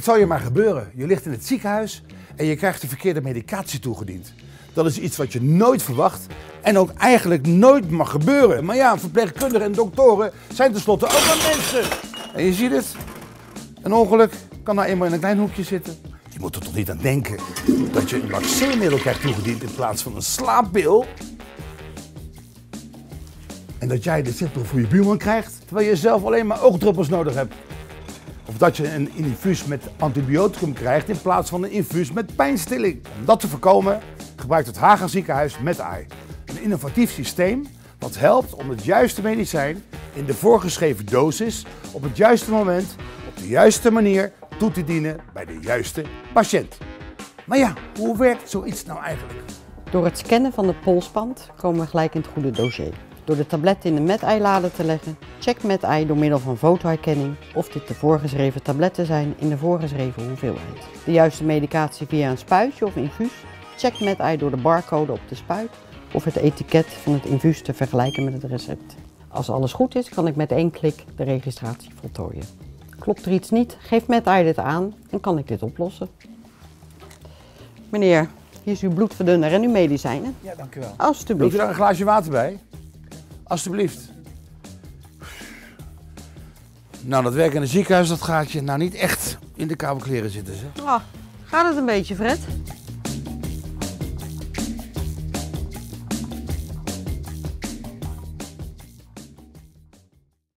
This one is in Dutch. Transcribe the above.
Het zal je maar gebeuren. Je ligt in het ziekenhuis en je krijgt de verkeerde medicatie toegediend. Dat is iets wat je nooit verwacht en ook eigenlijk nooit mag gebeuren. Maar ja, verpleegkundigen en doktoren zijn tenslotte ook maar mensen. En je ziet het, een ongeluk kan nou eenmaal in een klein hoekje zitten. Je moet er toch niet aan denken dat je een laxeermiddel krijgt toegediend in plaats van een slaappil. En dat jij de zitpil voor je buurman krijgt, terwijl je zelf alleen maar oogdruppels nodig hebt. Of dat je een infuus met antibioticum krijgt in plaats van een infuus met pijnstilling. Om dat te voorkomen gebruikt het Haga Ziekenhuis MedEye. Een innovatief systeem dat helpt om het juiste medicijn in de voorgeschreven dosis op het juiste moment, op de juiste manier toe te dienen bij de juiste patiënt. Maar ja, hoe werkt zoiets nou eigenlijk? Door het scannen van het polsband komen we gelijk in het goede dossier. Door de tabletten in de MedEye-lader te leggen, checkt MedEye door middel van fotoherkenning of dit de voorgeschreven tabletten zijn in de voorgeschreven hoeveelheid. De juiste medicatie via een spuitje of infuus, checkt MedEye door de barcode op de spuit of het etiket van het infuus te vergelijken met het recept. Als alles goed is, kan ik met één klik de registratie voltooien. Klopt er iets niet, geeft MedEye dit aan en kan ik dit oplossen. Meneer, hier is uw bloedverdunner en uw medicijnen. Ja, dank u wel. Alsjeblieft. Wilt u daar een glaasje water bij? Alsjeblieft. Nou, dat werk in een ziekenhuis, dat gaat je nou niet echt in de koude kleren zitten, zeg. Gaat het een beetje, Fred?